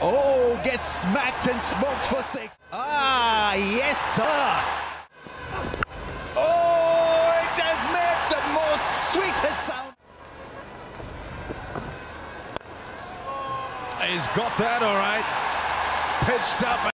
Oh, gets smacked and smoked for 6. Ah, yes, sir. Oh, it has made the most sweetest sound. He's got that all right. Pitched up.